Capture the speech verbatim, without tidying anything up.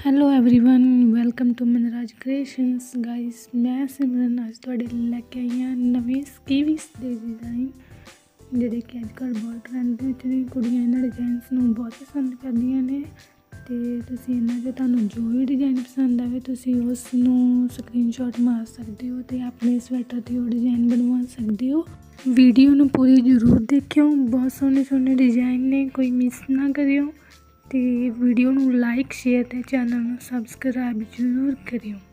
Hello everyone welcome to Manraj creations guys. ਮੈਂ ਸਿਮਰਨ ਅੱਜ ਤੁਹਾਡੇ ਲਈ ਲੈ ਕੇ ਆਈ ਹਾਂ ਨਵੇਂ ਸਕੀਵੀਸ ਦੇ ਡਿਜ਼ਾਈਨ ਜਿਹੜੇ ਕਿ ਅੱਜ ਕੱਲ੍ਹ ਬਹੁਤ ਟਰੈਂਡ ਦੇ ਵਿੱਚ ਨੇ। ਕੁੜੀਆਂ ਇਹਨਾਂ ਡਿਜ਼ਾਈਨਸ ਨੂੰ ਬਹੁਤ ਪਸੰਦ ਕਰਦੀਆਂ ਨੇ ਅਤੇ ਤੁਸੀਂ ਇਹਨਾਂ 'ਚ ਤੁਹਾਨੂੰ ਜੋ ਵੀ ਡਿਜ਼ਾਈਨ ਪਸੰਦ ਆਵੇ ਤੁਸੀਂ ਉਸ ਨੂੰ ਸਕਰੀਨਸ਼ਾਟ ਮਾਰ ਸਕਦੇ ਹੋ ਅਤੇ ਆਪਣੇ ਸਵੈਟਰ 'ਤੇ ਉਹ ਡਿਜ਼ਾਈਨ ਬਣਵਾ ਸਕਦੇ ਹੋ। ਵੀਡੀਓ ਨੂੰ ਪੂਰੀ ਜ਼ਰੂਰ ਦੇਖਿਓ, ਬਹੁਤ ਸੋਹਣੇ ਸੋਹਣੇ ਡਿਜ਼ਾਈਨ ਨੇ, ਕੋਈ ਮਿਸ ਨਾ ਕਰਿਓ। ਅਤੇ ਵੀਡੀਓ ਨੂੰ ਲਾਈਕ ਸ਼ੇਅਰ ਅਤੇ ਚੈਨਲ ਨੂੰ ਸਬਸਕ੍ਰਾਈਬ ਜ਼ਰੂਰ ਕਰਿਓ।